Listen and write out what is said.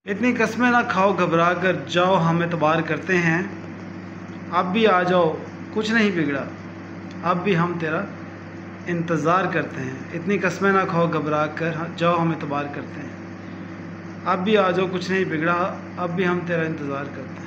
इतनी कस्में ना खाओ घबरा कर, जाओ हम एतबार करते हैं। अब भी आ जाओ कुछ नहीं बिगड़ा, अब भी हम तेरा इंतज़ार करते हैं। इतनी कस्में ना खाओ घबरा कर, जाओ हम एतबार करते हैं। अब भी आ जाओ कुछ नहीं बिगड़ा, अब भी हम तेरा इंतज़ार करते हैं।